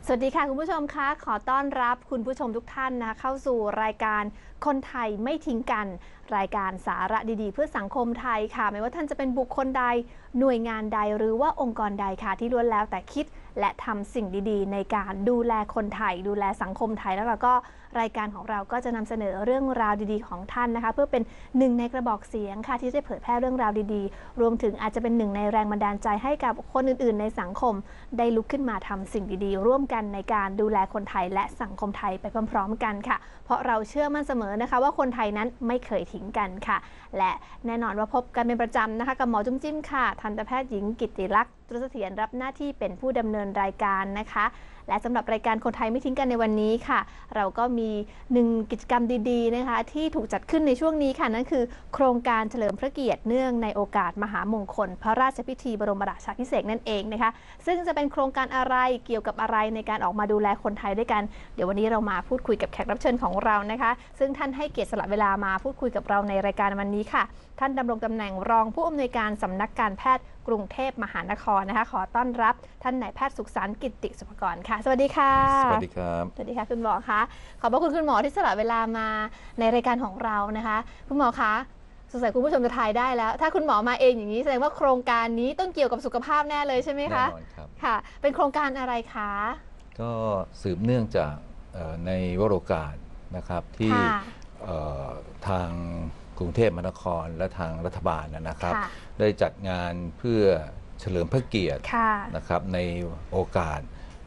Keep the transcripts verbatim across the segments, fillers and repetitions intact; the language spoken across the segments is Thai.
สวัสดีค่ะคุณผู้ชมคะขอต้อนรับคุณผู้ชมทุกท่านนะเข้าสู่รายการคนไทยไม่ทิ้งกันรายการสาระดีๆเพื่อสังคมไทยค่ะไม่ว่าท่านจะเป็นบุคคลใดหน่วยงานใดหรือว่าองค์กรใดค่ะที่ล้วนแล้วแต่คิดและทำสิ่งดีๆในการดูแลคนไทยดูแลสังคมไทยแล้วเราก็รายการของเราก็จะนำเสนอเรื่องราวดีๆของท่านนะคะเพื่อเป็นหนึ่งในกระบอกเสียงค่ะที่จะเผยแพร่เรื่องราวดีๆรวมถึงอาจจะเป็นหนึ่งในแรงบันดาลใจให้กับคนอื่นๆในสังคมได้ลุกขึ้นมาทำสิ่งดีๆร่วมกันในการดูแลคนไทยและสังคมไทยไปพร้อมๆกันค่ะเพราะเราเชื่อมั่นเสมอนะคะว่าคนไทยนั้นไม่เคยทิ้งกันค่ะและแน่นอนว่าพบกันเป็นประจำนะคะกับหมอจุ้มจิ้มค่ะทันตแพทย์หญิงกิตติลักษณ์ตรุษเสถียรรับหน้าที่เป็นผู้ดำเนินรายการนะคะและสำหรับรายการคนไทยไม่ทิ้งกันในวันนี้ค่ะเราก็มีหนึ่งกิจกรรมดีๆนะคะที่ถูกจัดขึ้นในช่วงนี้ค่ะนั่นคือโครงการเฉลิมพระเกียรติเนื่องในโอกาสมหามงคลพระราชพิธีบรมราชาภิเษกนั่นเองนะคะซึ่งจะเป็นโครงการอะไรเกี่ยวกับอะไรในการออกมาดูแลคนไทยด้วยกันเดี๋ยววันนี้เรามาพูดคุยกับแขกรับเชิญของเรานะคะซึ่งท่านให้เกียรติสละเวลามาพูดคุยกับเราในรายการวันนี้ค่ะท่านดำรงตำแหน่งรองผู้อำนวยการสำนักการแพทย์กรุงเทพมหานครนะคะขอต้อนรับท่านนายแพทย์สุขสันต์กิตติสุภกรค่ะสวัสดีค่ะสวัสดีครับสวัสดีค่ะคุณหมอคะขอบพระคุณคุณหมอที่สละเวลามาในรายการของเรานะคะคุณหมอคะสงสัยคุณผู้ชมจะทายได้แล้วถ้าคุณหมอมาเองอย่างนี้แสดงว่าโครงการนี้ต้องเกี่ยวกับสุขภาพแน่เลยใช่ไหมคะแน่นอนครับค่ะเป็นโครงการอะไรคะก็สืบเนื่องจากในวโรกาสนะครับที่ทางกรุงเทพมหานครและทางรัฐบาลนะครับได้จัดงานเพื่อเฉลิมพระเกียรตินะครับในโอกาส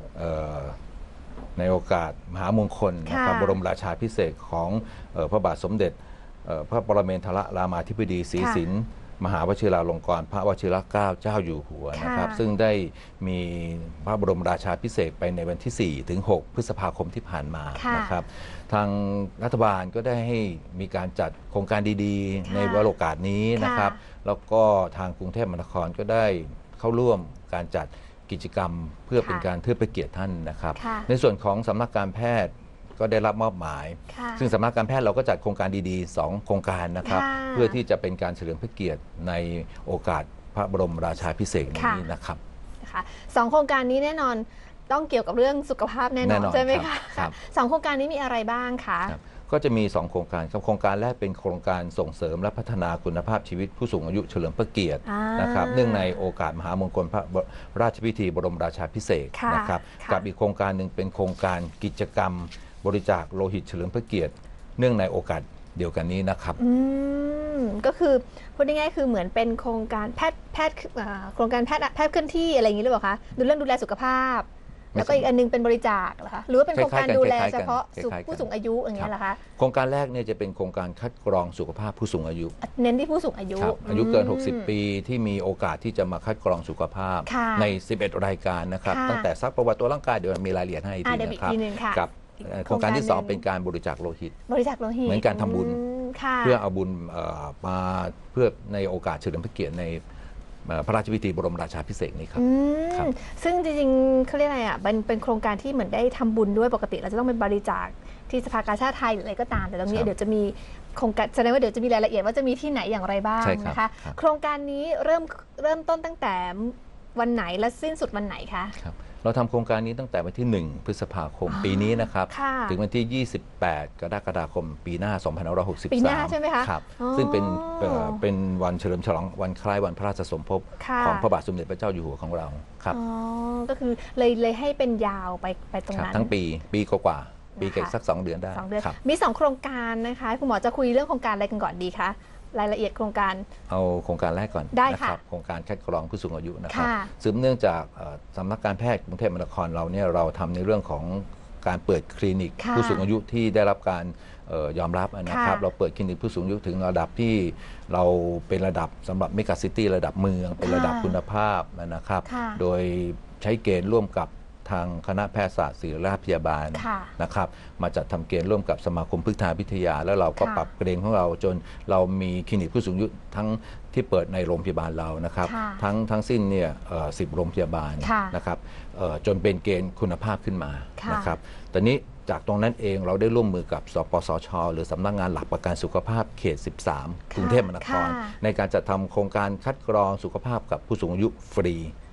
ในโอกาสมหามงคลนะครับบรมราชาภิเษกของพระบาทสมเด็จพระปรเมนทรรามาธิบดีศรีสินมหาวชิราลงกรณ์พระวชิรเกล้าเจ้าอยู่หัวนะครับซึ่งได้มีพระบรมราชาภิเษกไปในวันที่ สี่ถึงหก พฤษภาคมที่ผ่านมานะครับทางรัฐบาลก็ได้ให้มีการจัดโครงการดีๆในวโรกาสนี้นะครับแล้วก็ทางกรุงเทพมหานครก็ได้เข้าร่วมการจัดกิจกรรมเพื่อเป็นการเทิดพระเกียรติท่านนะครับในส่วนของสำนักการแพทย์ก็ได้รับมอบหมายซึ่งสำนักการแพทย์เราก็จัดโครงการดีๆสองโครงการนะครับเพื่อที่จะเป็นการเฉลิมพระเกียรติในโอกาสพระบรมราชาภิเษกนี้นะครับสองโครงการนี้แน่นอนต้องเกี่ยวกับเรื่องสุขภาพแน่นอนใช่ไหมคะสองโครงการนี้มีอะไรบ้างคะก็จะมีสองโครงการครับโครงการแรกเป็นโครงการส่งเสริมและพัฒนาคุณภาพชีวิตผู้สูงอายุเฉลิมพระเกียรตินะครับเนื่องในโอกาสมหามงคลพระราชพิธีบรมราชาภิเษกนะครับกับอีกโครงการหนึ่งเป็นโครงการกิจกรรมบริจาคโลหิตเฉลิมพระเกียรติเนื่องในโอกาสเดียวกันนี้นะครับอืมก็คือพูดง่ายๆคือเหมือนเป็นโครงการแพทย์แพทย์โครงการแพทย์แพทย์เคลื่อนที่อะไรอย่างนี้หรือเปล่าคะดูเรื่องดูแลสุขภาพแล้วก็อีกอันนึงเป็นบริจาคเหรอคะหรือว่าเป็นโครงการดูแลเฉพาะผู้สูงอายุอย่างเงี้ยเหรอคะโครงการแรกเนี่ยจะเป็นโครงการคัดกรองสุขภาพผู้สูงอายุเน้นที่ผู้สูงอายุอายุเกินหกสิบปีที่มีโอกาสที่จะมาคัดกรองสุขภาพในสิบเอ็ดรายการนะครับตั้งแต่ซักประวัติตัวร่างกายเดี๋ยวมีรายละเอียดให้ทีนะครับกับโครงการที่สองเป็นการบริจาคโลหิตบริจาคโลหิตเหมือนการทำบุญเพื่อเอาบุญมาเพื่อในโอกาสเฉลิมพระเกียรติในพระราชพิธีบรมราชาภิเษกนี้ครับซึ่งจริงๆเขาเรียกอะไรอ่ะเป็นเป็นโครงการที่เหมือนได้ทำบุญด้วยปกติเราจะต้องเป็นบริจาคที่สภากาชาดไทยหรืออะไรก็ตามแต่ตรงนี้เดี๋ยวจะมีโครงการแสดงว่าเดี๋ยวจะมีรายละเอียดว่าจะมีที่ไหนอย่างไรบ้างนะคะโครงการนี้เริ่มเริ่มต้นตั้งแต่วันไหนและสิ้นสุดวันไหนคะเราทำโครงการนี้ตั้งแต่วันที่หนึ่งพฤษภาคมปีนี้นะครับถึงวันที่ยี่สิบแปดกรกฎาคมปีหน้าสองพันห้าร้อยหกสิบสามปีหน้าใช่ไหมคะครับซึ่งเป็นเป็นวันเฉลิมฉลองวันคล้ายวันพระราชสมภพของพระบาทสมเด็จพระเจ้าอยู่หัวของเราครับก็คือเลยเลยให้เป็นยาวไปไปตรงนั้นทั้งปีปีกว่าปีเก็บสักสองเดือนได้มีสองโครงการนะคะคุณหมอจะคุยเรื่องโครงการอะไรกันก่อนดีคะรายละเอียดโครงการเอาโครงการแรกก่อนนะครับโครงการคัดกรองผู้สูงอายุนะครับสืบเนื่องจากสำนักการแพทย์กรุงเทพมหานครเราเนี่ยเราทำในเรื่องของการเปิดคลินิกผู้สูงอายุที่ได้รับการยอมรับนะครับเราเปิดคลินิกผู้สูงอายุถึงระดับที่เราเป็นระดับสำหรับเมกะซิตี้ระดับเมืองเป็นระดับคุณภาพนะครับโดยใช้เกณฑ์ร่วมกับทางคณะแพทยศาสตร์ศิริราชพยาบาลนะครับมาจัดทำเกณฑ์ร่วมกับสมาคมพฤกษาวิทยาแล้วเราก็ปรับเกณฑ์ของเราจนเรามีคลินิกผู้สูงอายุทั้งที่เปิดในโรงพยาบาลเรานะครับทั้งทั้งสิ้นเนี่ยสิบโรงพยาบาลนะครับจนเป็นเกณฑ์คุณภาพขึ้นมานะครับตอนนี้จากตรงนั้นเองเราได้ร่วมมือกับสปสช.หรือสำนักงานหลักประกันสุขภาพเขตสิบสามกรุงเทพมหานครในการจัดทำโครงการคัดกรองสุขภาพกับผู้สูงอายุฟรี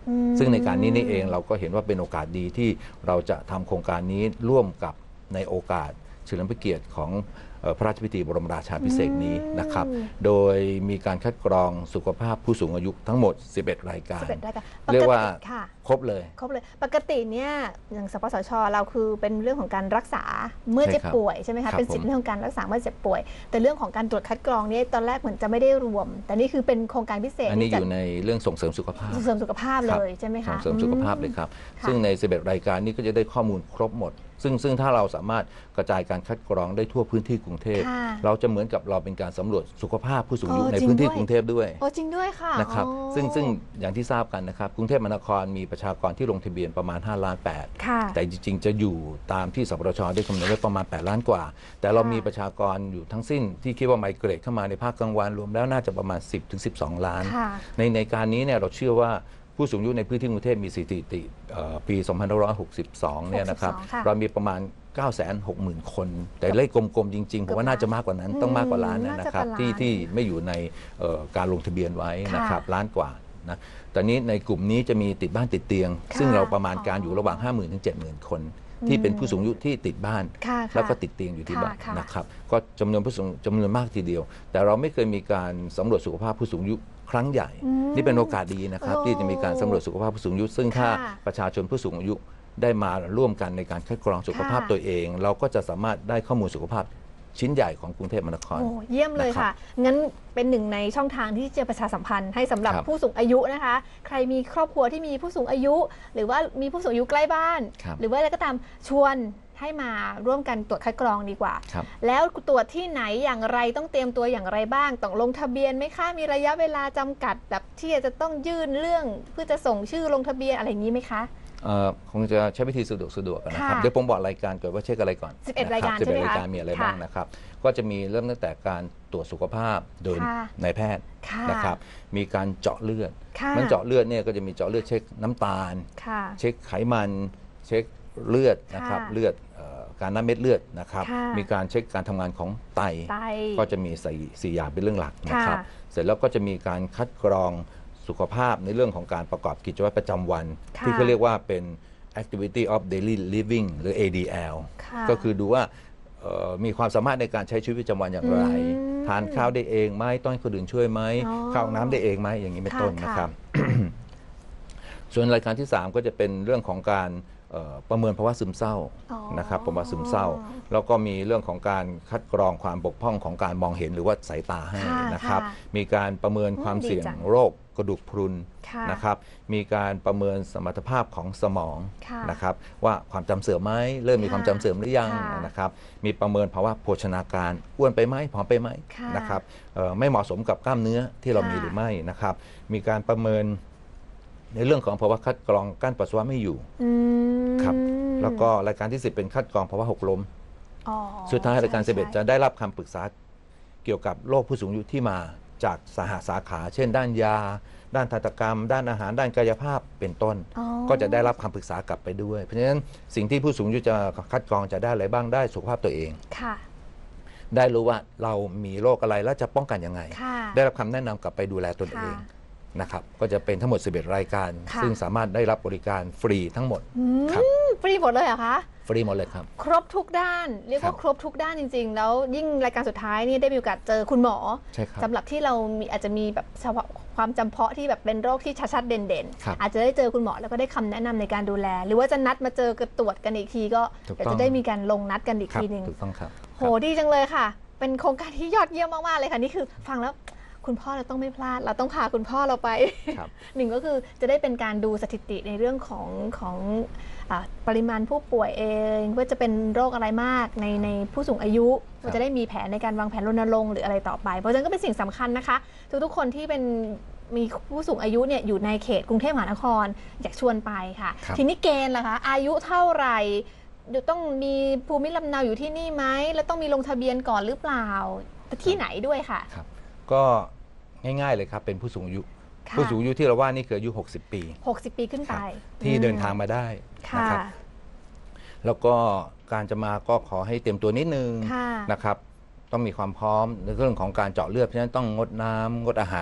ซึ่งในการนี้นี่เองเราก็เห็นว่าเป็นโอกาสดีที่เราจะทำโครงการนี้ร่วมกับในโอกาสเฉลิมพระเกียรติของพระราชพิธีบรมราชาภิเษกนี้นะครับโดยมีการคัดกรองสุขภาพผู้สูงอายุทั้งหมดสิบเอ็ดรายการเรียกว่าครบเลยครบเลยปกติเนี่ยอย่างสปสช.เราคือเป็นเรื่องของการรักษาเมื่อเจ็บป่วยใช่ไหมคะเป็นสิทธิเรื่องของการรักษาเมื่อเจ็บป่วยแต่เรื่องของการตรวจคัดกรองนี่ตอนแรกเหมือนจะไม่ได้รวมแต่นี่คือเป็นโครงการพิเศษอันนี้อยู่ในเรื่องส่งเสริมสุขภาพส่งเสริมสุขภาพเลยใช่ไหมคะส่งเสริมสุขภาพเลยครับซึ่งในสิบเอ็ดรายการนี้ก็จะได้ข้อมูลครบหมดซึ่งซึ่งถ้าเราสามารถกระจายการคัดกรองได้ทั่วพื้นที่กรุงเทพเราจะเหมือนกับเราเป็นการสำรวจสุขภาพผู้สูงอายุในพื้นที่กรุงเทพด้วยโอ้จริงด้วยค่ะนะครับซึ่งซึ่งอย่างที่ทราบกันนะครับกรุงเทพมหานครมีประชากรที่ลงทะเบียนประมาณห้าล้านแปดแต่จริงๆจะอยู่ตามที่สปสช.ได้คำนวณไว้ประมาณแปดล้านกว่าแต่เรามีประชากรอยู่ทั้งสิ้นที่คิดว่าไมเกรตเข้ามาในภาคกลางวันรวมแล้วน่าจะประมาณ สิบถึงสิบสอง ล้านในในการนี้เนี่ยเราเชื่อว่าผู้สูงอายุในพื้นที่กรุงเทพมีสถิติปีสองพันห้าร้อยหกสิบสองเนี่ยนะครับเรามีประมาณ เก้าแสนหกหมื่น คนแต่เลขกลมๆจริงๆผมว่าน่าจะมากกว่านั้นต้องมากกว่าล้านนะครับที่ที่ไม่อยู่ในการลงทะเบียนไว้นะครับล้านกว่านะตอนนี้ในกลุ่มนี้จะมีติดบ้านติดเตียงซึ่งเราประมาณการอยู่ระหว่าง ห้าหมื่น ถึง เจ็ดหมื่น คนที่เป็นผู้สูงอายุที่ติดบ้านแล้วก็ติดเตียงอยู่ที่บ้านนะครับก็จำนวนผู้สูงจำนวนมากทีเดียวแต่เราไม่เคยมีการสำรวจสุขภาพผู้สูงอายุครั้งใหญ่นี่เป็นโอกาสดีนะครับที่จะมีการสำรวจสุขภาพผู้สูงอายุซึ่งถ้าประชาชนผู้สูงอายุได้มาร่วมกันในการคัดกรองสุขภาพตัวเองเราก็จะสามารถได้ข้อมูลสุขภาพชิ้นใหญ่ของกรุงเทพมหานครเยี่ยมเลยค่ะงั้นเป็นหนึ่งในช่องทางที่จะประชาสัมพันธ์ให้สำหรับผู้สูงอายุนะคะใครมีครอบครัวที่มีผู้สูงอายุ หรือว่ามีผู้สูงอายุใกล้บ้านหรือว่าอะไรก็ตามชวนให้มาร่วมกันตรวจคัดกรองดีกว่าแล้วตรวจที่ไหนอย่างไรต้องเตรียมตัวอย่างไรบ้างต้องลงทะเบียนไหมคะมีระยะเวลาจำกัดแบบที่จะต้องยื่นเรื่องเพื่อจะส่งชื่อลงทะเบียนอะไรอย่างนี้ไหมคะคงจะใช้วิธีสะดวกสะดวกนะครับเดี๋ยวผมบอกรายการก่อนว่าเช็คอะไรก่อนสิบเอ็ดรายการสิบเอ็ดรายการมีอะไรบ้างนะครับก็จะมีเริ่มตั้งแต่การตรวจสุขภาพโดยนายแพทย์นะครับมีการเจาะเลือดมันเจาะเลือดเนี่ยก็จะมีเจาะเลือดเช็คน้ำตาลเช็คไขมันเช็คเลือดนะครับเลือดการน้ำเม็ดเลือดนะครับมีการเช็คการทำงานของไตก็จะมีสี่อย่างเป็นเรื่องหลักนะครับเสร็จแล้วก็จะมีการคัดกรองสุขภาพในเรื่องของการประกอบกิจวัตรประจำวันที่เขาเรียกว่าเป็น activity of daily living หรือ เอ ดี แอล ก็คือดูว่ามีความสามารถในการใช้ชีวิตประจำวันอย่างไรทานข้าวได้เองไหมต้องให้คนอื่นช่วยไหมเข้าน้ำได้เองไหมอย่างนี้เป็นต้นนะครับ ส่วนรายการที่สามก็จะเป็นเรื่องของการประเมินภาวะซึมเศร้านะครับภาวะซึมเศร้าแล้วก็มีเรื่องของการคัดกรองความบกพร่องของการมองเห็นหรือว่าสายตาให้นะครับมีการประเมินความเสี่ยงโรคกระดูกพรุนนะครับมีการประเมินสมรรถภาพของสมองนะครับว่าความจำเสื่อมไหมเริ่มมีความจำเสื่อมหรือยังนะครับมีประเมินภาวะโภชนาการอ้วนไปไหมผอมไปไหมนะครับไม่เหมาะสมกับกล้ามเนื้อที่เรามีหรือไม่นะครับมีการประเมินในเรื่องของภาวะคัดกรองกั้นปัสสาวะไม่อยู่ครับแล้วก็รายการที่สิบเป็นคัดกรองภาวะหกล้มสุดท้ายรายการสิบเอ็ดจะได้รับคำปรึกษาเกี่ยวกับโรคผู้สูงอายุที่มาจากสหสาขาเช่นด้านยาด้านทันตกรรมด้านอาหารด้านกายภาพเป็นต้นก็จะได้รับคำปรึกษากลับไปด้วยเพราะฉะนั้นสิ่งที่ผู้สูงอายุจะคัดกรองจะได้อะไรบ้างได้สุขภาพตัวเองได้รู้ว่าเรามีโรคอะไรแล้วจะป้องกันยังไงได้รับคำแนะนำกลับไปดูแลตนเองนะครับก็จะเป็นทั้งหมดสิบเอ็ดรายการซึ่งสามารถได้รับบริการฟรีทั้งหมดครับฟรีหมดเลยเหรอคะฟรีหมดเลยครับครบทุกด้านเรียกว่าครบทุกด้านจริงๆแล้วยิ่งรายการสุดท้ายนี่ได้มีโอกาสเจอคุณหมอสำหรับที่เรามีอาจจะมีแบบเฉพาะความจำเพาะที่แบบเป็นโรคที่ชัดๆเด่นๆอาจจะได้เจอคุณหมอแล้วก็ได้คำแนะนำในการดูแลหรือว่าจะนัดมาเจอกันตรวจกันอีกทีก็เดี๋ยวจะได้มีการลงนัดกันอีกทีนึงถูกต้องครับโหดีจังเลยค่ะเป็นโครงการที่ยอดเยี่ยมมากๆเลยค่ะนี่คือฟังแล้วคุณพ่อเราต้องไม่พลาดเราต้องพาคุณพ่อเราไปหนึ่งก็คือจะได้เป็นการดูสถิติในเรื่องของของปริมาณผู้ป่วยเองว่าจะเป็นโรคอะไรมากในในผู้สูงอายุว่าจะได้มีแผนในการวางแผนรณรงค์หรืออะไรต่อไปเพราะฉะนั้นก็เป็นสิ่งสำคัญนะคะทุกๆคนที่เป็นมีผู้สูงอายุเนี่ยอยู่ในเขตกรุงเทพมหานครอยากชวนไปค่ะทีนี้เกณฑ์ล่ะคะอายุเท่าไหร่ต้องมีภูมิลำเนาอยู่ที่นี่ไหมแล้วต้องมีลงทะเบียนก่อนหรือเปล่าที่ไหนด้วยค่ะก็ง่ายๆเลยครับเป็นผู้สูงอายุผู้สูงอายุที่เราว่านี่คืออายุหกสิบปีหกสิบปีขึ้นไปที่เดินทางมาได้นะครับแล้วก็การจะมาก็ขอให้เตรียมตัวนิดนึงนะครับต้องมีความพร้อมในเรื่องของการเจาะเลือดเพราะฉะนั้นต้องงดน้ำงดอาหาร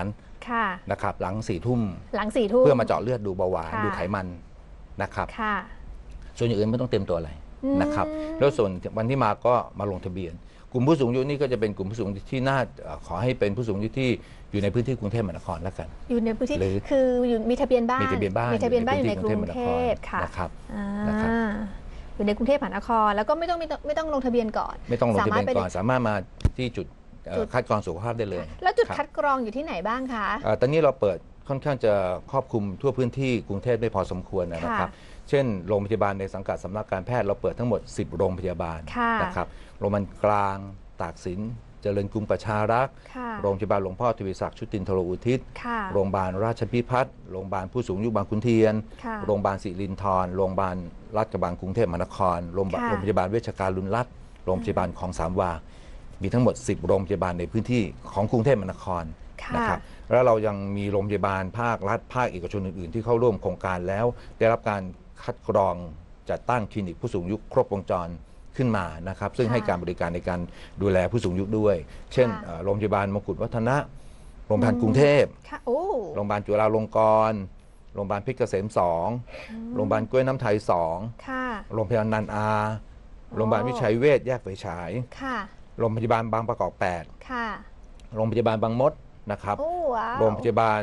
นะครับหลังสี่ทุ่มหลังสี่ทุ่มเพื่อมาเจาะเลือดดูเบาหวานดูไขมันนะครับส่วนอย่างอื่นไม่ต้องเตรียมตัวอะไรนะครับแล้วส่วนวันที่มาก็มาลงทะเบียนกลุ่มผู้สูงอายุนี่ก็จะเป็นกลุ่มผู้สูงอายุที่น่าขอให้เป็นผู้สูงอายุที่อยู่ในพื้นที่กรุงเทพมหานครแล้วกันอยู่ในพื้นที่คืออยู่มีทะเบียนบ้านมีทะเบียนบ้านมีทะเบียนบ้านอยู่ในกรุงเทพค่ะนะครับอยู่ในกรุงเทพมหานครแล้วก็ไม่ต้องไม่ต้องไม่ต้องลงทะเบียนก่อนไม่ต้องลงทะเบียนก่อนสามารถมาที่จุดคัดกรองสุขภาพได้เลยแล้วจุดคัดกรองอยู่ที่ไหนบ้างคะตอนนี้เราเปิดค่อนข้างจะครอบคลุมทั่วพื้นที่กรุงเทพได้พอสมควรนะครับเช่นโรงพยาบาลในสังกัดสำนักการแพทย์เราเปิดทั้งหมดสิบโรงพยาบาลนะครับโรงพยาบาลกลางตากสินเจริญกรุงประชารักษ์โรงพยาบาลหลวงพ่อทวีศักดิ์ชุตินทรอุทิศโรงพยาบาลราชพิพัฒน์โรงพยาบาลผู้สูงอายุบางขุนเทียนโรงพยาบาลศิรินทรโรงพยาบาลลาดกระบังกรุงเทพมหานครโรงพยาบาลเวชการลุนรัตน์โรงพยาบาลคลองสามวามีทั้งหมดสิบโรงพยาบาลในพื้นที่ของกรุงเทพมหานครนะครับแล้วเรายังมีโรงพยาบาลภาครัฐภาคเอกชนอื่นๆที่เข้าร่วมโครงการแล้วได้รับการคัดกรองจัดตั้งคลินิกผู้สูงอายุครบวงจรขึ้นมานะครับซึ่งให้การบริการในการดูแลผู้สูงอายุด้วยเช่นโรงพยาบาลมงกุฎวัฒนะโรงพยาบาลกรุงเทพโรงพยาบาลจุฬาลงกรณ์โรงพยาบาลเพชรเกษมสองโรงพยาบาลกล้วยน้ำไทยสองโรงพยาบาลนันอาโรงพยาบาลวิชัยเวชแยกไฟฉายโรงพยาบาลบางประกอบแปดโรงพยาบาลบางมดนะครับโรงพยาบาล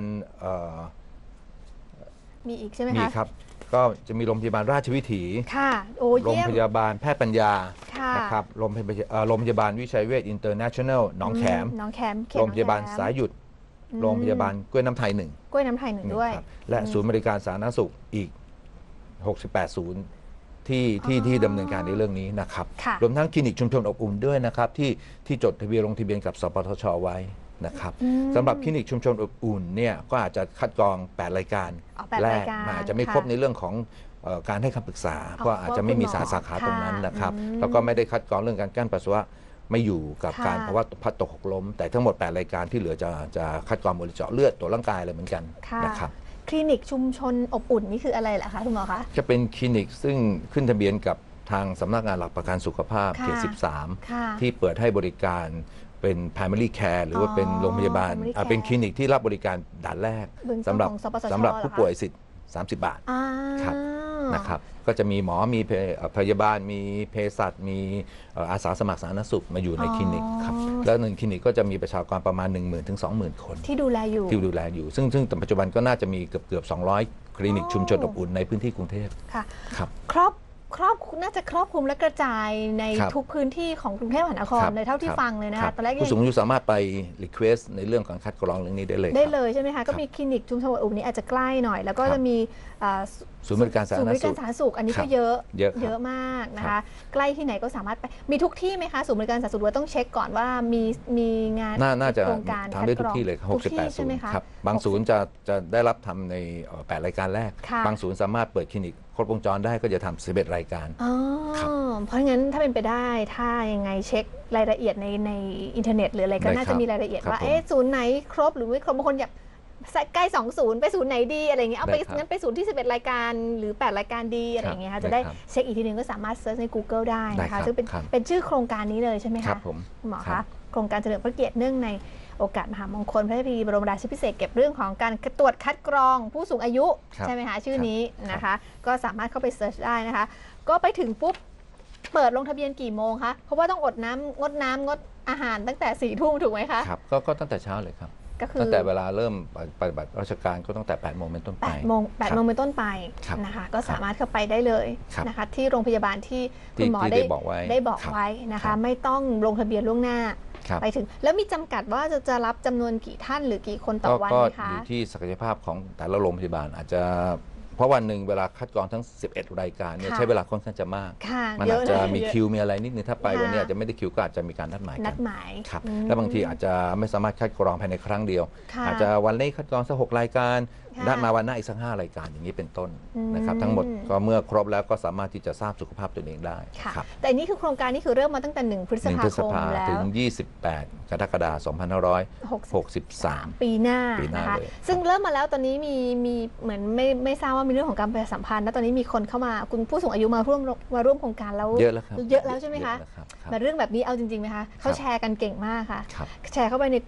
มีอีกใช่ไหมคะมีครับก็จะมีโรงพยาบาลราชวิถีโรงพยาบาลแพทย์ปัญญานะครับโรงพยาบาลโรงพยาบาลวิชัยเวชอินเตอร์เนชั่นแนลหนองแขมโรงพยาบาลสายหยุดโรงพยาบาลกล้วยน้ำไทยหนึ่งกล้วยน้ำไทยหนึ่งด้วยและศูนย์บริการสาธารณสุขอีกหกสิบแปดศูนย์ที่ที่ที่ดำเนินการในเรื่องนี้นะครับรวมทั้งคลินิกชุมชนอบอุ่นด้วยนะครับที่ที่จดทะเบียนลงทะเบียนกับสปทชไว้นะครับสำหรับคลินิกชุมชนอบอุ่นเนี่ยก็อาจจะคัดกรองแปดรายการแรกมาอาจจะไม่ครบในเรื่องของการให้คำปรึกษาเพราะอาจจะไม่มีสาขาตรงนั้นนะครับแล้วก็ไม่ได้คัดกรองเรื่องการกั้นปัสสาวะไม่อยู่กับการภาวะพัดตกหกล้มแต่ทั้งหมดแปดรายการที่เหลือจะจะคัดกรองบริเจาะเลือดตัวร่างกายอะไรเหมือนกันนะครับคลินิกชุมชนอบอุ่นนี่คืออะไรล่ะคะคุณหมอคะจะเป็นคลินิกซึ่งขึ้นทะเบียนกับทางสำนักงานหลักประกันสุขภาพเขตสิบสามที่เปิดให้บริการเป็น primary care หรือว่าเป็นโรงพยาบาลเป็นคลินิกที่รับบริการด่านแรกสำหรับสำหรับผู้ป่วยสิทธิ์สามสิบบาทครับนะครับก็จะมีหมอมีพยาบาลมีเภสัชมีอาสาสมัครสาธารณสุขมาอยู่ในคลินิกครับแล้วหนึ่งคลินิกก็จะมีประชากรประมาณ หนึ่งหมื่น ถึง สองหมื่น คนที่ดูแลอยู่ที่ดูแลอยู่ซึ่งซึ่งปัจจุบันก็น่าจะมีเกือบเกือบสองร้อยคลินิกชุมชนอบอุ่นในพื้นที่กรุงเทพค่ะครับครอบครอบน่าจะครอบคลุมและกระจายในทุกพื้นที่ของกรุงเทพมหานครเลยเท่าที่ฟังเลยนะคะตอนแรกผู้สูงอายุสามารถไปรีเควสในเรื่องของคัดกรองเรื่องนี้ได้เลยได้เลยใช่ไหมคะก็มีคลินิกชุมชนอบอุ่นนี้อาจจะใกล้หน่อยแล้วก็จะมีศูนย์บริการสาธารณสุขสุขอันนี้ก็เยอะเยอะมากนะคะใกล้ที่ไหนก็สามารถไปมีทุกที่ไหมคะศูนย์บริการสาธารณสุขต้องเช็คก่อนว่ามีมีงานน่าจะทำได้ทุกที่เลยหกสิบแปดศูนย์ครับบางศูนย์จะจะได้รับทำในแปดรายการแรกบางศูนย์สามารถเปิดคลินิกครบวงจรได้ก็จะทำสิบเอ็ดรายการเพราะงั้นถ้าเป็นไปได้ถ้ายังไงเช็ครายละเอียดในในอินเทอร์เน็ตหรืออะไรก็น่าจะมีรายละเอียดว่าเอ๊ะศูนย์ไหนครบหรือไม่ครบบางคนอยากใกล้สองศูนย์ไปศูนย์ไหนดีอะไรเงี้ยเอาไปงั้นไปศูนย์ที่สิบเอ็ดรายการหรือแปดรายการดีอะไรเงี้ยค่ะจะได้เช็คอีกทีนึงก็สามารถเซิร์ชใน Google ได้นะคะซึ่งเป็นเป็นชื่อโครงการนี้เลยใช่ไหมคะหมอคะโครงการเฉลิมพระเกียรติเนื่องในโอกาสมหามงคลพระราชพิธีบรมราชาภิเษกเก็บเรื่องของการตรวจคัดกรองผู้สูงอายุใช่ไหมคะชื่อนี้นะคะก็สามารถเข้าไปเซิร์ชได้นะคะก็ไปถึงปุ๊บเปิดลงทะเบียนกี่โมงคะเพราะว่าต้องอดน้ำงดน้ำงดอาหารตั้งแต่สี่ทุ่มถูกไหมคะครับก็ตั้งแต่เช้าเลยครับตั้งแต่เวลาเริ่มปฏิบัติราชการก็ตั้งแต่แปดโมงเป็นต้นไปแปดโมงแปดโมงเป็นต้นไปนะคะก็สามารถเข้าไปได้เลยนะคะที่โรงพยาบาลที่คุณหมอได้ได้บอกไว้นะคะไม่ต้องลงทะเบียนล่วงหน้าไปถึงแล้วมีจำกัดว่าจะจะรับจำนวนกี่ท่านหรือกี่คนต่อวันไหมคะก็อยู่ที่ศักยภาพของแต่ละโรงพยาบาลอาจจะเพราะวันหนึ่งเวลาคัดกรองทั้งสิบเอ็ดรายการเนี่ยใช้เวลาค่อนข้างจะมากมันอาจจะมีคิวมีอะไรนิดนึงถ้าไปวันนี้อาจจะไม่ได้คิวก็อาจจะมีการนัดหมายกันนัดหมายครับแล้วบางทีอาจจะไม่สามารถคัดกรองภายในครั้งเดียวอาจจะวันนี้คัดกรองสักหกรายการนัดมาวันหน้าอีกสักห้ารายการอย่างนี้เป็นต้นนะครับทั้งหมดก็เมื่อครบแล้วก็สามารถที่จะทราบสุขภาพตัวเองได้ครับแต่นี่คือโครงการนี้คือเริ่มมาตั้งแต่หนึ่งพฤษภาคมแล้วถึงยี่สิบแปดกรกฎาคมสองพันห้าร้อยหกสิบสามปีหน้านะคะซึ่งเริ่มมาแล้วตอนนี้มีมีเหมือนไม่ไม่ทราบว่ามีเรื่องของการประชาสัมพันธ์แล้วตอนนี้มีคนเข้ามาคุณผู้สูงอายุมาร่วมมาร่วมโครงการแล้วเยอะแล้วครับเยอะแล้วใช่ไหมคะมาเรื่องแบบนี้เอาจริงๆไหมคะเขาแชร์กันเก่งมากค่ะแชร์เข้าไปในกลุ่ม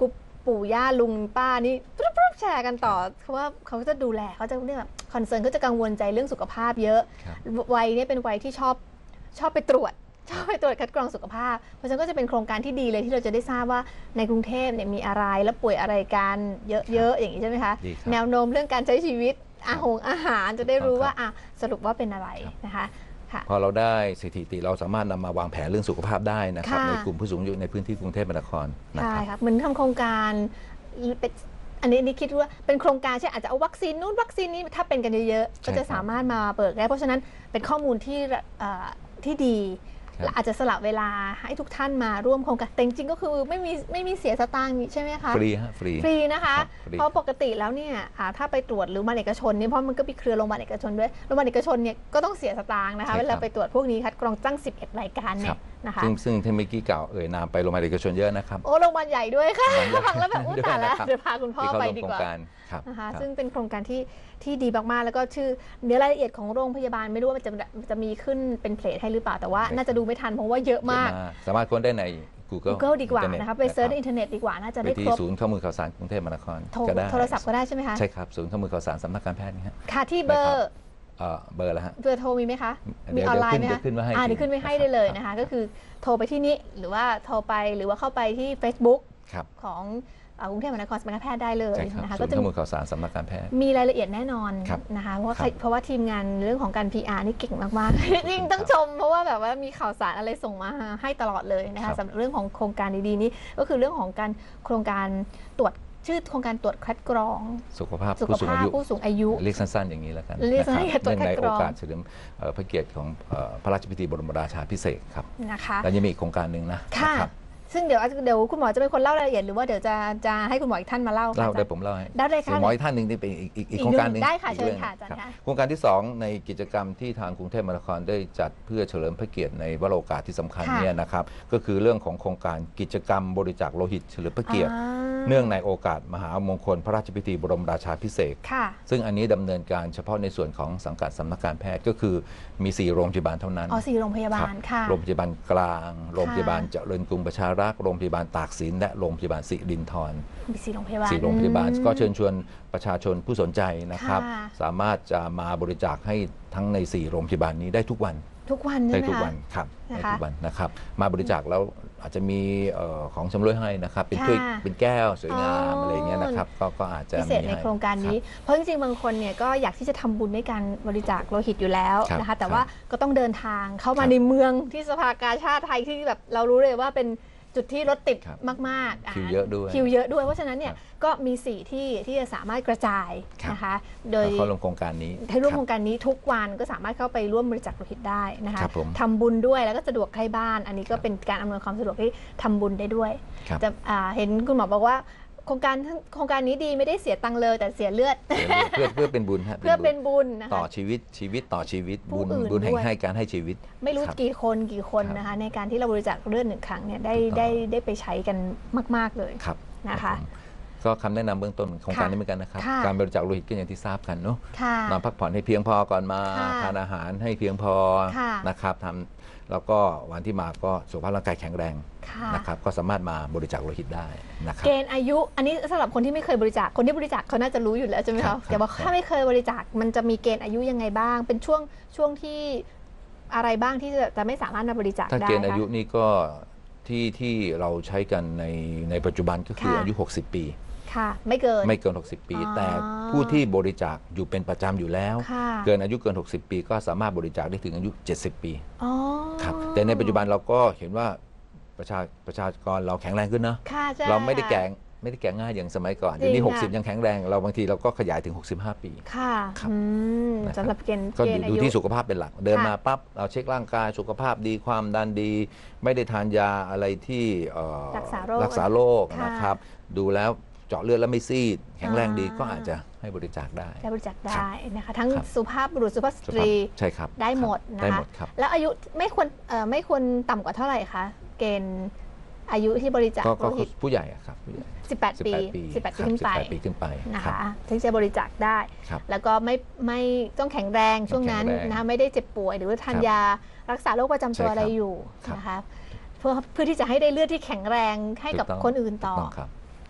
ปู่ย่าลุงป้านี่ปุ๊บแชร์กันต่อเพราะว่าเขาจะดูแลเขาจะเนี่ยแบบคอนเซิร์นเขาจะกังวลใจเรื่องสุขภาพเยอะวัยนี้เป็นวัยที่ชอบชอบไปตรวจชอบไปตรวจคัดกรองสุขภาพเพราะฉะนั้นก็จะเป็นโครงการที่ดีเลยที่เราจะได้ทราบว่าในกรุงเทพเนี่ยมีอะไรแล้วป่วยอะไรกันเยอะๆอย่างนี้ใช่ไหมคะแนวโน้มเรื่องการใช้ชีวิตอาหารอาหารจะได้รู้ว่าอ่ะสรุปว่าเป็นอะไรนะคะพอเราได้สถิติเราสามารถนำมาวางแผนเรื่องสุขภาพได้นะครับในกลุ่มผู้สูงอายุในพื้นที่กรุงเทพมหานครใช่ครับเหมือนทำโครงการอันนี้นี่คิดว่าเป็นโครงการใช่อาจจะเอาวัคซีนนู้นวัคซีนนี้ถ้าเป็นกันเยอะๆก็จะสามารถมาเปิดได้เพราะฉะนั้นเป็นข้อมูลที่ที่ดีอาจจะสละเวลาให้ทุกท่านมาร่วมโครงการแต่จริงๆก็คือไม่มีไม่มีเสียสตางค์ใช่ไหมคะฟรีฮะฟรีฟรีนะคะเพราะปกติแล้วเนี่ยถ้าไปตรวจหรือโรงพยาบาลเอกชนเนี่ยเพราะมันก็มีเครือโรงพยาบาลเอกชนด้วยโรงพยาบาลเอกชนเนี่ยก็ต้องเสียสตางค์นะคะเวลาไปตรวจพวกนี้คัดกรองตั้งสิบเอ็ดรายการเนี่ยนะคะซึ่งซึ่งที่เมื่อกี้กล่าวเอ่ยนามไปโรงพยาบาลเอกชนเยอะนะครับโอ้โรงพยาบาลใหญ่ด้วยค่ะฟังแล้วแบบอุ้ยตายแล้วเดี๋ยวพาคุณพ่อไปดีกว่านะคะซึ่งเป็นโครงการที่ที่ดีมากๆแล้วก็ชื่อเนื้อรายละเอียดของโรงพยาบาลไม่รู้ว่ามันจะจะมีขึ้นเป็นเพลทให้หรือเปล่าแต่ว่าน่าจะดูไม่ทันเพราะว่าเยอะมากสามารถค้นได้ใน Google Google ดีกว่านะคะไปเซิร์ชในอินเทอร์เน็ตดีกว่าน่าจะได้ครบไปที่ศูนย์ข้อมูลข่าวสารกรุงเทพมหานครก็ได้โทรศัพท์ก็ได้ใช่ไหมคะใช่ครับศูนย์ข้อมูลข่าวสารสำนักการแพทย์นี่ฮะค่ะที่เบอร์เบอร์ละฮะเบอร์โทรมีไหมคะมีออนไลน์ไหมคะอ่าเดี๋ยวขึ้นไว้ให้ได้เลยนะคะก็คือโทรไปที่นี้หรือว่าโทรไปหรือว่าเข้าไปที่ Facebook ของกรุงเทพมหานครสำนักการแพทย์ได้เลยนะคะก็จะมีข้อมูลข่าวสารสำนักการแพทย์มีรายละเอียดแน่นอนนะคะเพราะว่าเพราะว่าทีมงานเรื่องของการ พี อาร์ นี่เก่งมากๆจริงต้องชมเพราะว่าแบบว่ามีข่าวสารอะไรส่งมาให้ตลอดเลยนะคะสำหรับเรื่องของโครงการดีๆนี้ก็คือเรื่องของการโครงการตรวจชื่อโครงการตรวจคัดกรองสุขภาพผู้สูงอายุผู้สูงอายุเรียกสั้นๆอย่างนี้แล้วกันเรียกสั้นๆตรวจคัดกรองในโอกาสเฉลิมพระเกียรติของพระราชพิธีบรมราชาภิเษกครับนะคะแล้วยังมีอีกโครงการหนึ่งนะซึ่งเดี๋ยวเดี๋ยวคุณหมอจะเป็นคนเล่ารายละเอียดหรือว่าเดี๋ยวจะจะให้คุณหมออีกท่านมาเล่าเล่าได้ผมเล่าให้ได้เลยค่ะหมออีกท่านหนึ่งนี่เป็นอีกอีกโครงการหนึ่งได้ค่ะเชิญค่ะอาจารย์ค่ะโครงการที่สองในกิจกรรมที่ทางกรุงเทพมหานครได้จัดเพื่อเฉลิมพระเกียรติในวโรกาสที่สำคัญเนี่ยนะครับก็คือเรื่องของโครงการกิจกรรมบริจาคโลหิตเฉลิมพระเกียรติเนื่องในโอกาสมหามงคลพระราชพิธีบรมราชาภิเษกซึ่งอันนี้ดำเนินการเฉพาะในส่วนของสังกัดสำนักการแพทย์ก็คือมีสี่โรงพยาบาลเท่านั้นอ๋อสี่โรงพยาบาลค่ะโรงพยาบาลกลางโรงพยาบาลเจริญกรุงประชารักษ์โรงพยาบาลตากสินและโรงพยาบาลสิรินธรมีสี่โรงพยาบาลสี่โรงพยาบาลก็เชิญชวนประชาชนผู้สนใจนะครับสามารถจะมาบริจาคให้ทั้งในสี่โรงพยาบาลนี้ได้ทุกวันทุกวันได้ทุกวันครับได้ทุกวันนะครับมาบริจาคแล้วอาจจะมีของชำร่วยให้นะครับเป็นถ้วยเป็นแก้วสวยงามอะไรเงี้ยนะครับก็อาจจะพิเศษในโครงการนี้เพราะจริงๆบางคนเนี่ยก็อยากที่จะทำบุญในการบริจาคโลหิตอยู่แล้วนะคะแต่ว่าก็ต้องเดินทางเข้ามาในเมืองที่สภากาชาดไทยที่แบบเรารู้เลยว่าเป็นจุดที่รถติดมากๆคิวเยอะด้วยคิวเยอะด้วยเพราะฉะนั้นเนี่ยก็มีสี่ที่ที่จะสามารถกระจายนะคะโดยเข้าร่วมโครงการนี้ให้ร่วมโครงการนี้ทุกวันก็สามารถเข้าไปร่วมบริจาคโลหิตได้นะคะทำบุญด้วยแล้วก็สะดวกใกล้บ้านอันนี้ก็เป็นการอำนวยความสะดวกที่ทำบุญได้ด้วยจะเห็นคุณหมอบอกว่าโครงการโครงการนี้ดีไม่ได้เสียตังค์เลยแต่เสียเลือดเพื่อเพื่อเป็นบุญเพื่อเป็นบุญนะคะต่อชีวิตชีวิตต่อชีวิตบุญบุญแห่งให้การให้ชีวิตไม่รู้กี่คนกี่คนนะคะในการที่เราบริจาคเลือดหนึ่งครั้งเนี่ยได้ได้ได้ไปใช้กันมากๆเลยนะคะก็คำแนะนำเบื้องต้นโครงการนี้เหมือนกันนะครับการบริจาคโลหิตก็อย่างที่ทราบกันเนาะนอนพักผ่อนให้เพียงพอก่อนมาทานอาหารให้เพียงพอนะครับทำแล้วก็วันที่มาก็สุขภาพร่างกายแข็งแรงนะครับก็สามารถมาบริจาคโลหิตได้นะครับเกณฑ์อายุอันนี้สำหรับคนที่ไม่เคยบริจาคคนที่บริจาคเขาน่าจะรู้อยู่แล้วใช่ไหมคะแต่ว่าถ้าไม่เคยบริจาคมันจะมีเกณฑ์อายุยังไงบ้างเป็นช่วงช่วงที่อะไรบ้างที่จะไม่สามารถมาบริจาคได้ถ้าเกณฑ์อายุนี่ก็ที่ที่เราใช้กันในในปัจจุบันก็คืออายุหกสิบปีค่ะไม่เกินไม่เกินหกสิบปีแต่ผู้ที่บริจาคอยู่เป็นประจำอยู่แล้วเกินอายุเกินหกสิบปีก็สามารถบริจาคได้ถึงอายุเจ็ดสิบปีครับแต่ในปัจจุบันเราก็เห็นว่าประชาประชากรเราแข็งแรงขึ้นนะเราไม่ได้แก่ไม่ได้แก่ง่ายอย่างสมัยก่อนเดี๋ยวนี้หกสิบยังแข็งแรงเราบางทีเราก็ขยายถึงหกสิบห้าปีค่ะสำหรับเกณฑ์ก็ดูที่สุขภาพเป็นหลักเดินมาปั๊บเราเช็คร่างกายสุขภาพดีความดันดีไม่ได้ทานยาอะไรที่รักษาโรครักษาโรคนะครับดูแล้วเจาะเลือดแล้วไม่ซีดแข็งแรงดีก็อาจจะให้บริจาคได้ได้บริจาคได้นะคะทั้งสุภาพบุรุษสุภาพสตรีใช่ครับได้หมดนะคะแล้วอายุไม่ควรไม่ควรต่ำกว่าเท่าไหร่คะเกณฑ์อายุที่บริจาคโลหิตผู้ใหญ่ครับผู้ใหญ่สิบแปดปีสิบแปดปีขึ้นไปปีขึ้นไปนะคะถึงจะบริจาคได้แล้วก็ไม่ไม่ต้องแข็งแรงช่วงนั้นนะคะไม่ได้เจ็บป่วยหรือว่าทานยารักษาโรคประจำตัวอะไรอยู่นะคะเพื่อเพื่อที่จะให้ได้เลือดที่แข็งแรงให้กับคนอื่นต่อ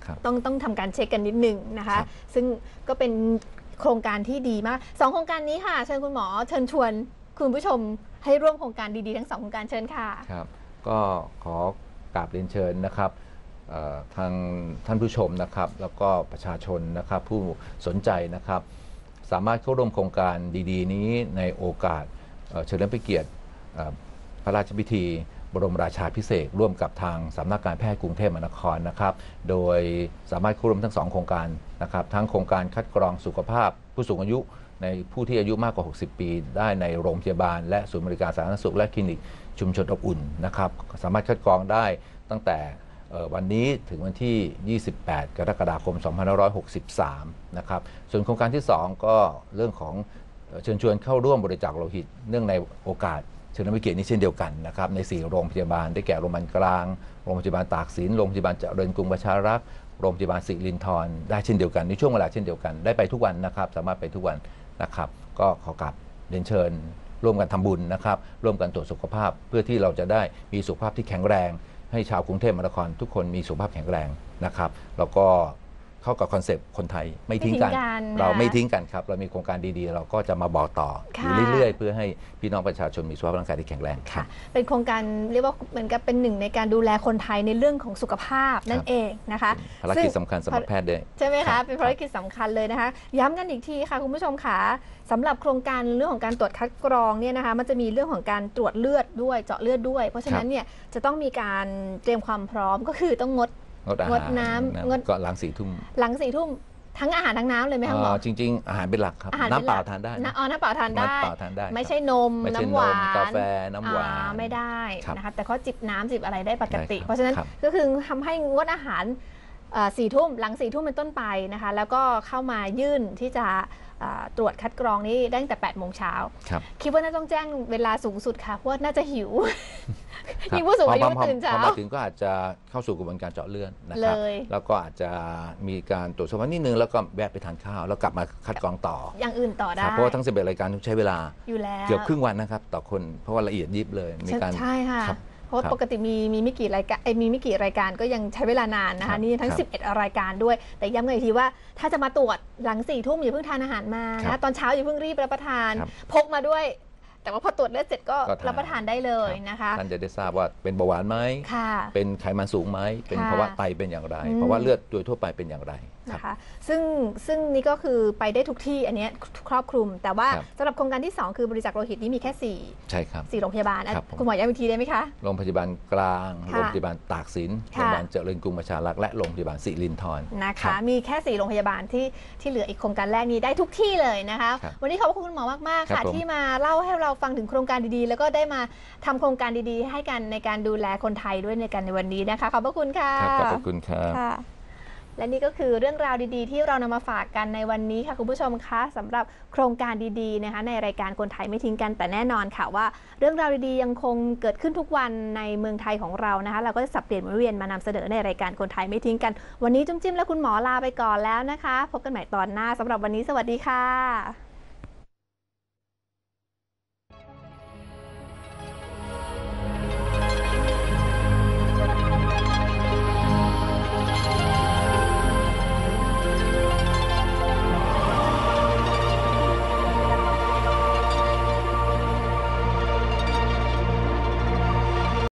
ต้องต้องทำการเช็คกันนิดนึงนะคะซึ่งก็เป็นโครงการที่ดีมากสองโครงการนี้ค่ะเชิญคุณหมอเชิญชวนคุณผู้ชมให้ร่วมโครงการดีๆทั้งสองโครงการเชิญค่ะครับก็ขอกราบเรียนเชิญนะครับทางท่านผู้ชมนะครับแล้วก็ประชาชนนะครับผู้สนใจนะครับสามารถเข้าร่วมโครงการดีๆนี้ในโอกาสเฉลิมพระเกียรติพระราชพิธีบรมราชาภิเษกร่วมกับทางสำนักการแพทย์กรุงเทพมหานครนะครับโดยสามารถเข้าร่วมทั้งสองโครงการนะครับทั้งโครงการคัดกรองสุขภาพผู้สูงอายุในผู้ที่อายุมากกว่าหกสิบปีได้ในโรงพยาบาลและศูนย์บริการสาธารณสุขและคลินิกชุมชนอบอุ่นนะครับสามารถคัดกรองได้ตั้งแต่วันนี้ถึงวันที่ ยี่สิบแปด กรกฎาคม สองพันห้าร้อยหกสิบสาม นะครับส่วนโครงการที่สองก็เรื่องของเชิญชวนเข้าร่วมบริจาคโลหิตเนื่องในโอกาสเฉลิมพระเกียรตินี้เช่นเดียวกันนะครับในสี่โรงพยาบาลได้แก่โรงพยาบาลกลางโรงพยาบาลตากสินโรงพยาบาลเจริญกรุงประชารักษ์โรงพยาบาลสิรินธรได้เช่นเดียวกันในช่วงเวลาเช่นเดียวกันได้ไปทุกวันนะครับสามารถไปทุกวันนะครับก็ขอกราบเรียนเชิญร่วมกันทำบุญนะครับร่วมกันตรวจสุขภาพเพื่อที่เราจะได้มีสุขภาพที่แข็งแรงให้ชาวกรุงเทพมหานครทุกคนมีสุขภาพแข็งแรงนะครับแล้วก็เข้ากับคอนเซปต์คนไทยไม่ทิ้งกันเราไม่ทิ้งกันครับเรามีโครงการดีๆเราก็จะมาบอกต่ออยู่เรื่อยๆเพื่อให้พี่น้องประชาชนมีสุขภาพร่างกายที่แข็งแรงค่ะเป็นโครงการเรียกว่าเหมือนกับเป็นหนึ่งในการดูแลคนไทยในเรื่องของสุขภาพนั่นเองนะคะภารกิจสำคัญสำหรับแพทย์ด้วยใช่ไหมคะเป็นภารกิจสำคัญเลยนะคะย้ำกันอีกทีค่ะคุณผู้ชมค่ะสำหรับโครงการเรื่องของการตรวจคัดกรองเนี่ยนะคะมันจะมีเรื่องของการตรวจเลือดด้วยเจาะเลือดด้วยเพราะฉะนั้นเนี่ยจะต้องมีการเตรียมความพร้อมก็คือต้องงดงดน้ำงดก็หลังสี่ทุ่มหลังสี่ทุ่มทั้งอาหารทั้งน้ำเลยไหมคะหมอจริงๆอาหารเป็นหลักครับน้ำเปล่าทานได้อ๋อน้ำเปล่าทานได้ไม่ใช่นมน้ำหวานกาแฟน้ำหวานไม่ได้นะคะแต่เขาจิบน้ำจิบอะไรได้ปกติเพราะฉะนั้นก็คือทำให้งดอาหารสี่ทุ่มหลังสี่ทุ่มเป็นต้นไปนะคะแล้วก็เข้ามายื่นที่จะตรวจคัดกรองนี้ได้ตั้งแต่แปดโมงเช้าคิดว่าน่าต้องแจ้งเวลาสูงสุดค่ะเพราะว่าน่าจะหิวยิ่งผู้สูงอายุตื่นเช้าพอมาถึงก็อาจจะเข้าสู่กระบวนการเจาะเลือดนะครับแล้วก็อาจจะมีการตรวจสุขภาพนิดนึงแล้วก็แวะไปทานข้าวแล้วกลับมาคัดกรองต่ออย่างอื่นต่อได้เพราะว่าทั้งสิบเอ็ดรายการใช้เวลาอยู่แล้วเกือบครึ่งวันนะครับต่อคนเพราะว่าละเอียดยิบเลยมีการใช่ค่ะเพราะปกติมีมีไม่กี่รายการมีไม่กี่รายการก็ยังใช้เวลานานนะคะนี่ทั้งสิบเอ็ดรายการด้วยแต่ย้ำกันอีกทีว่าถ้าจะมาตรวจหลังสี่ทุ่มอย่าเพิ่งทานอาหารมานะตอนเช้าอย่าเพิ่งรีบรับประทานพกมาด้วยแต่ว่าพอตรวจเลือดเสร็จก็รับประทานได้เลยนะคะท่านจะได้ทราบว่าเป็นเบาหวานไหมเป็นไขมันสูงไหมเป็นภาวะไตเป็นอย่างไรภาวะเลือดโดยทั่วไปเป็นอย่างไรนะคะซึ่งซึ่งนี่ก็คือไปได้ทุกที่อันนี้ครอบคลุมแต่ว่าสำหรับโครงการที่สองคือบริจาคโลหิตนี้มีแค่สี่ใช่ครับสี่โรงพยาบาลคุณหมอย้ำอีกทีได้ไหมคะโรงพยาบาลกลางโรงพยาบาลตากสินโรงพยาบาลเจริญกรุงประชารักษ์และโรงพยาบาลสิรินธรนะคะมีแค่สี่โรงพยาบาลที่ที่เหลืออีกโครงการแรกนี้ได้ทุกที่เลยนะคะวันนี้ขอบคุณคุณหมอมากๆค่ะที่มาเล่าให้เราฟังถึงโครงการดีๆแล้วก็ได้มาทำโครงการดีๆให้กันในการดูแลคนไทยด้วยในการในวันนี้นะคะขอบพระคุณค่ะขอบพระคุณครับและนี่ก็คือเรื่องราวดีๆที่เรานำมาฝากกันในวันนี้ค่ะคุณผู้ชมคะสำหรับโครงการดีๆนะคะในรายการคนไทยไม่ทิ้งกันแต่แน่นอนค่ะว่าเรื่องราวดีๆยังคงเกิดขึ้นทุกวันในเมืองไทยของเรานะคะเราก็จะสับเปลี่ยนหมุนเวียนมานำเสนอในรายการคนไทยไม่ทิ้งกันวันนี้จุ้มจิ้มและคุณหมอลาไปก่อนแล้วนะคะพบกันใหม่ตอนหน้าสำหรับวันนี้สวัสดีค่ะ